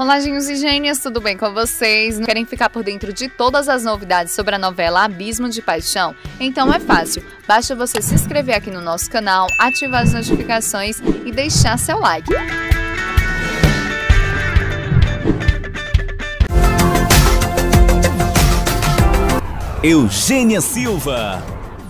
Olá, gênios e gênias, tudo bem com vocês? Querem ficar por dentro de todas as novidades sobre a novela Abismo de Paixão? Então é fácil, basta você se inscrever aqui no nosso canal, ativar as notificações e deixar seu like. Eugênia Silva.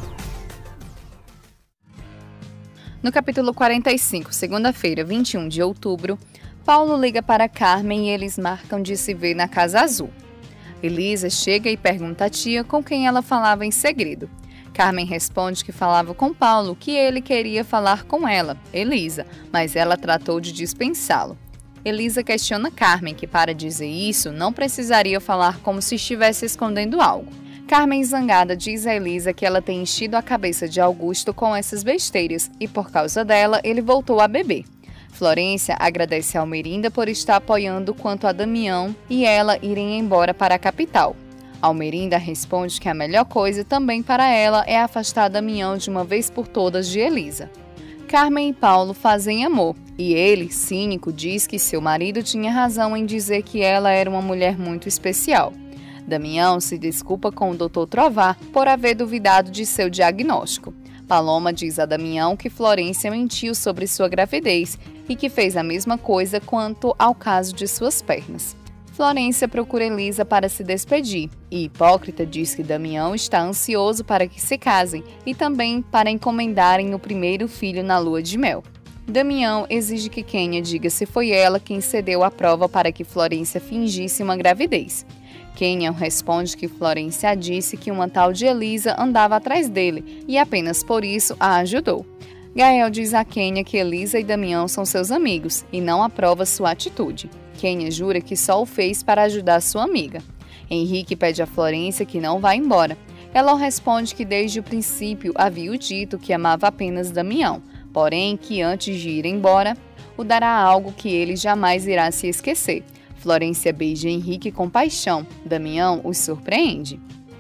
No capítulo 45, segunda-feira, 21 de outubro, Paulo liga para Carmen e eles marcam de se ver na Casa Azul. Elisa chega e pergunta à tia com quem ela falava em segredo. Carmen responde que falava com Paulo, que ele queria falar com ela, Elisa, mas ela tratou de dispensá-lo. Elisa questiona Carmen que, para dizer isso, não precisaria falar como se estivesse escondendo algo. Carmen, zangada, diz a Elisa que ela tem enchido a cabeça de Augusto com essas besteiras e, por causa dela, ele voltou a beber. Florência agradece a Almerinda por estar apoiando quanto a Damião e ela irem embora para a capital. Almerinda responde que a melhor coisa também para ela é afastar Damião de uma vez por todas de Elisa. Carmen e Paulo fazem amor e ele, cínico, diz que seu marido tinha razão em dizer que ela era uma mulher muito especial. Damião se desculpa com o Dr. Trovar por haver duvidado de seu diagnóstico. Paloma diz a Damião que Florência mentiu sobre sua gravidez e que fez a mesma coisa quanto ao caso de suas pernas. Florência procura Elisa para se despedir e Hipócrita diz que Damião está ansioso para que se casem e também para encomendarem o primeiro filho na lua de mel. Damião exige que Quênia diga se foi ela quem cedeu a prova para que Florência fingisse uma gravidez. Quênia responde que Florência disse que uma tal de Elisa andava atrás dele e apenas por isso a ajudou. Gael diz a Quênia que Elisa e Damião são seus amigos e não aprova sua atitude. Quênia jura que só o fez para ajudar sua amiga. Henrique pede a Florência que não vá embora. Ela responde que desde o princípio havia dito que amava apenas Damião, porém que antes de ir embora, o dará algo que ele jamais irá se esquecer. Florência beija Henrique com paixão. Damião os surpreende.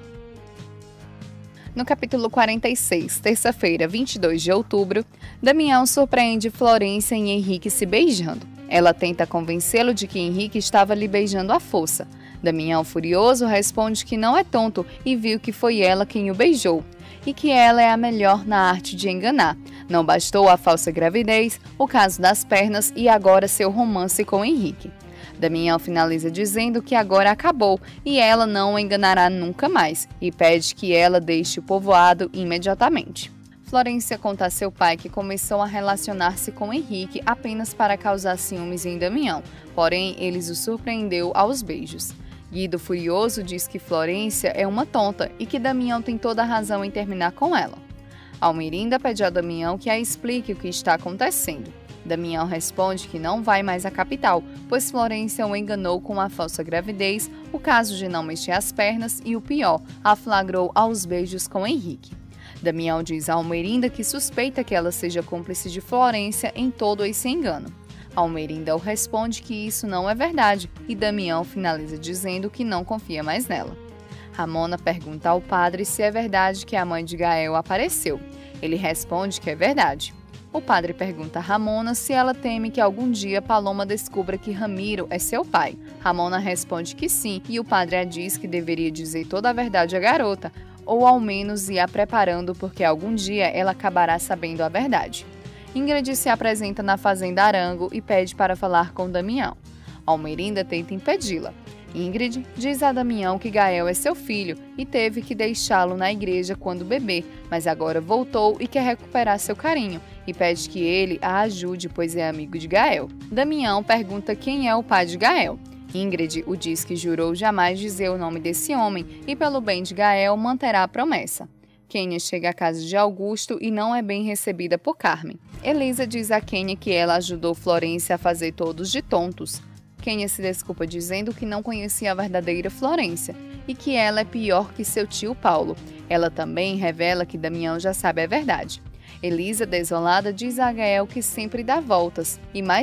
No capítulo 46, terça-feira, 22 de outubro, Damião surpreende Florência e Henrique se beijando. Ela tenta convencê-lo de que Henrique estava lhe beijando à força. Damião, furioso, responde que não é tonto e viu que foi ela quem o beijou e que ela é a melhor na arte de enganar. Não bastou a falsa gravidez, o caso das pernas e agora seu romance com Henrique. Damião finaliza dizendo que agora acabou e ela não o enganará nunca mais e pede que ela deixe o povoado imediatamente. Florência conta a seu pai que começou a relacionar-se com Henrique apenas para causar ciúmes em Damião, porém eles o surpreendeu aos beijos. Guido, furioso, diz que Florência é uma tonta e que Damião tem toda a razão em terminar com ela. Almerinda pede a Damião que a explique o que está acontecendo. Damião responde que não vai mais à capital, pois Florência o enganou com a falsa gravidez, o caso de não mexer as pernas e, o pior, a flagrou aos beijos com Henrique. Damião diz a Almerinda que suspeita que ela seja cúmplice de Florência em todo esse engano. Almerinda responde que isso não é verdade e Damião finaliza dizendo que não confia mais nela. Ramona pergunta ao padre se é verdade que a mãe de Gael apareceu. Ele responde que é verdade. O padre pergunta a Ramona se ela teme que algum dia Paloma descubra que Ramiro é seu pai. Ramona responde que sim, e o padre a diz que deveria dizer toda a verdade à garota, ou ao menos ir a preparando porque algum dia ela acabará sabendo a verdade. Ingrid se apresenta na fazenda Arango e pede para falar com Damião. Almerinda tenta impedi-la. Ingrid diz a Damião que Gael é seu filho e teve que deixá-lo na igreja quando bebê, mas agora voltou e quer recuperar seu carinho e pede que ele a ajude, pois é amigo de Gael. Damião pergunta quem é o pai de Gael. Ingrid o diz que jurou jamais dizer o nome desse homem e, pelo bem de Gael, manterá a promessa. Quênia chega à casa de Augusto e não é bem recebida por Carmen. Elisa diz a Quênia que ela ajudou Florência a fazer todos de tontos. Quênia se desculpa dizendo que não conhecia a verdadeira Florência e que ela é pior que seu tio Paulo. Ela também revela que Damião já sabe a verdade. Elisa, desolada, diz a Gael que sempre dá voltas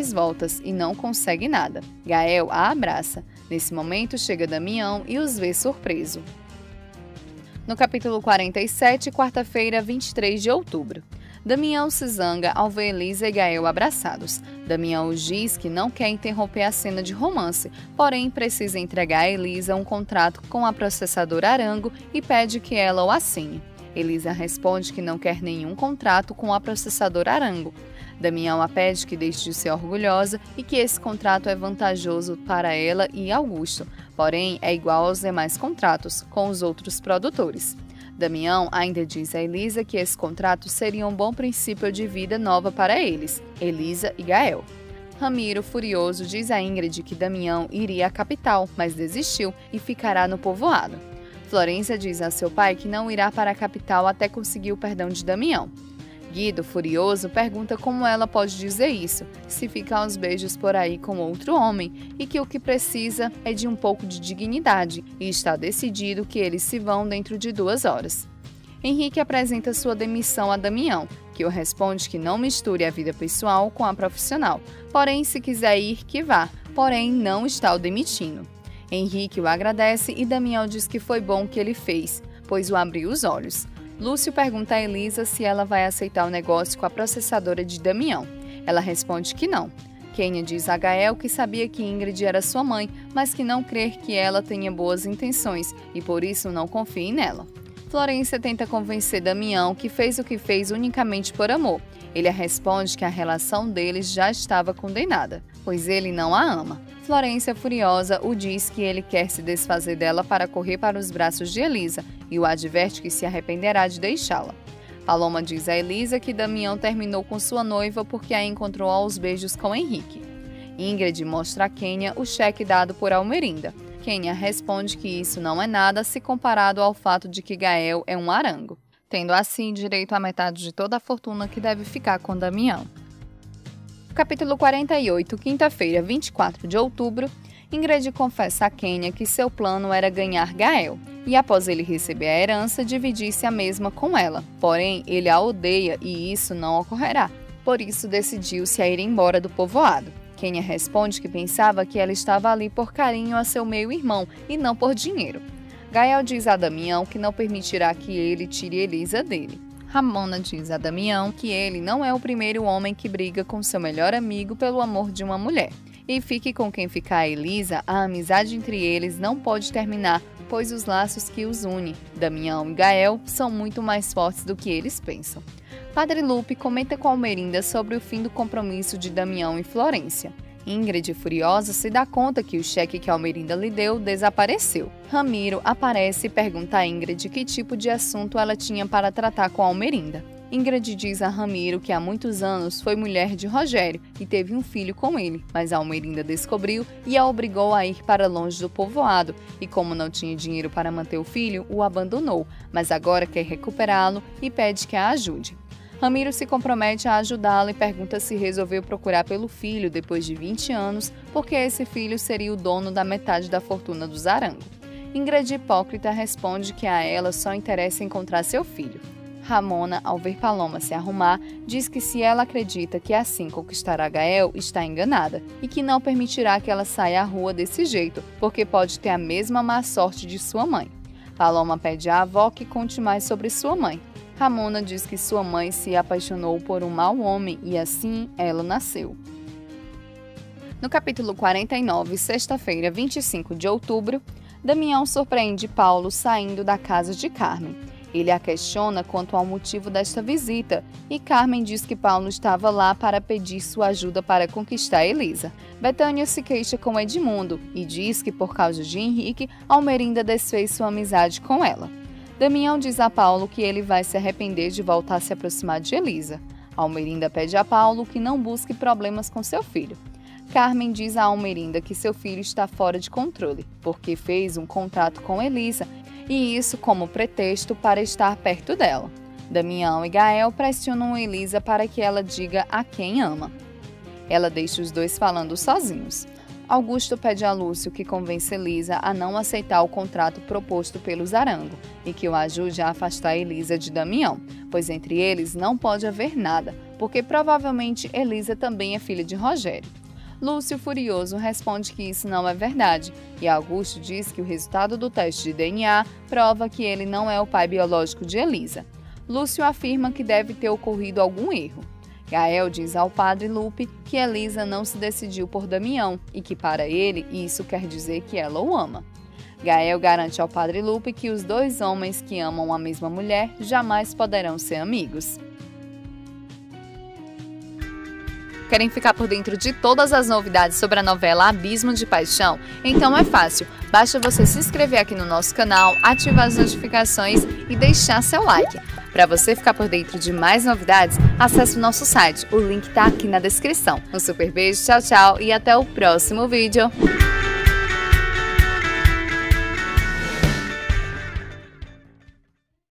e não consegue nada. Gael a abraça. Nesse momento chega Damião e os vê surpreso. No capítulo 47, quarta-feira, 23 de outubro. Damião se zanga ao ver Elisa e Gael abraçados. Damião diz que não quer interromper a cena de romance, porém precisa entregar a Elisa um contrato com a processadora Arango e pede que ela o assine. Elisa responde que não quer nenhum contrato com a processadora Arango. Damião a pede que deixe de ser orgulhosa e que esse contrato é vantajoso para ela e Augusto, porém é igual aos demais contratos com os outros produtores. Damião ainda diz a Elisa que esse contrato seria um bom princípio de vida nova para eles, Elisa e Gael. Ramiro, furioso, diz a Ingrid que Damião iria à capital, mas desistiu e ficará no povoado. Florência diz a seu pai que não irá para a capital até conseguir o perdão de Damião. Guido, furioso, pergunta como ela pode dizer isso, se fica aos beijos por aí com outro homem, e que o que precisa é de um pouco de dignidade, e está decidido que eles se vão dentro de 2 horas. Henrique apresenta sua demissão a Damião, que o responde que não misture a vida pessoal com a profissional, porém se quiser ir, que vá, porém não está o demitindo. Henrique o agradece e Damião diz que foi bom o que ele fez, pois o abriu os olhos. Lúcio pergunta a Elisa se ela vai aceitar o negócio com a processadora de Damião. Ela responde que não. Kênia diz a Gael que sabia que Ingrid era sua mãe, mas que não crê que ela tenha boas intenções e por isso não confie nela. Florência tenta convencer Damião que fez o que fez unicamente por amor. Ele responde que a relação deles já estava condenada, pois ele não a ama. Florência, furiosa, o diz que ele quer se desfazer dela para correr para os braços de Elisa e o adverte que se arrependerá de deixá-la. Paloma diz a Elisa que Damião terminou com sua noiva porque a encontrou aos beijos com Henrique. Ingrid mostra a Kênia o cheque dado por Almerinda. Kênia responde que isso não é nada se comparado ao fato de que Gael é um Arango, tendo assim direito à metade de toda a fortuna que deve ficar com Damião. Capítulo 48, quinta-feira, 24 de outubro, Ingrid confessa a Kênia que seu plano era ganhar Gael, e após ele receber a herança, dividir-se a mesma com ela. Porém, ele a odeia e isso não ocorrerá. Por isso, decidiu-se a ir embora do povoado. Kênia responde que pensava que ela estava ali por carinho a seu meio-irmão e não por dinheiro. Gael diz a Damião que não permitirá que ele tire Elisa dele. Ramona diz a Damião que ele não é o primeiro homem que briga com seu melhor amigo pelo amor de uma mulher. E fique com quem ficar a Elisa, a amizade entre eles não pode terminar, pois os laços que os unem, Damião e Gael, são muito mais fortes do que eles pensam. Padre Lupe comenta com Almerinda sobre o fim do compromisso de Damião e Florência. Ingrid, furiosa, se dá conta que o cheque que Almerinda lhe deu desapareceu. Ramiro aparece e pergunta a Ingrid que tipo de assunto ela tinha para tratar com Almerinda. Ingrid diz a Ramiro que há muitos anos foi mulher de Rogério e teve um filho com ele, mas Almerinda descobriu e a obrigou a ir para longe do povoado e, como não tinha dinheiro para manter o filho, o abandonou, mas agora quer recuperá-lo e pede que a ajude. Ramiro se compromete a ajudá-lo e pergunta se resolveu procurar pelo filho depois de 20 anos, porque esse filho seria o dono da metade da fortuna dos Arango. Ingrid, hipócrita, responde que a ela só interessa encontrar seu filho. Ramona, ao ver Paloma se arrumar, diz que se ela acredita que assim conquistará Gael, está enganada e que não permitirá que ela saia à rua desse jeito, porque pode ter a mesma má sorte de sua mãe. Paloma pede à avó que conte mais sobre sua mãe. Ramona diz que sua mãe se apaixonou por um mau homem e assim ela nasceu. No capítulo 49, sexta-feira, 25 de outubro, Damião surpreende Paulo saindo da casa de Carmen. Ele a questiona quanto ao motivo desta visita e Carmen diz que Paulo estava lá para pedir sua ajuda para conquistar Elisa. Betânia se queixa com Edmundo e diz que por causa de Henrique, Almerinda desfez sua amizade com ela. Damião diz a Paulo que ele vai se arrepender de voltar a se aproximar de Elisa. Almerinda pede a Paulo que não busque problemas com seu filho. Carmen diz a Almerinda que seu filho está fora de controle, porque fez um contrato com Elisa e isso como pretexto para estar perto dela. Damião e Gael pressionam Elisa para que ela diga a quem ama. Ela deixa os dois falando sozinhos. Augusto pede a Lúcio que convença Elisa a não aceitar o contrato proposto pelos Arango e que o ajude a afastar Elisa de Damião, pois entre eles não pode haver nada, porque provavelmente Elisa também é filha de Rogério. Lúcio, furioso, responde que isso não é verdade e Augusto diz que o resultado do teste de DNA prova que ele não é o pai biológico de Elisa. Lúcio afirma que deve ter ocorrido algum erro. Gael diz ao padre Lupe que Elisa não se decidiu por Damião e que para ele isso quer dizer que ela o ama. Gael garante ao padre Lupe que os dois homens que amam a mesma mulher jamais poderão ser amigos. Querem ficar por dentro de todas as novidades sobre a novela Abismo de Paixão? Então é fácil, basta você se inscrever aqui no nosso canal, ativar as notificações e deixar seu like. Para você ficar por dentro de mais novidades, acesse o nosso site, o link está aqui na descrição. Um super beijo, tchau, tchau e até o próximo vídeo!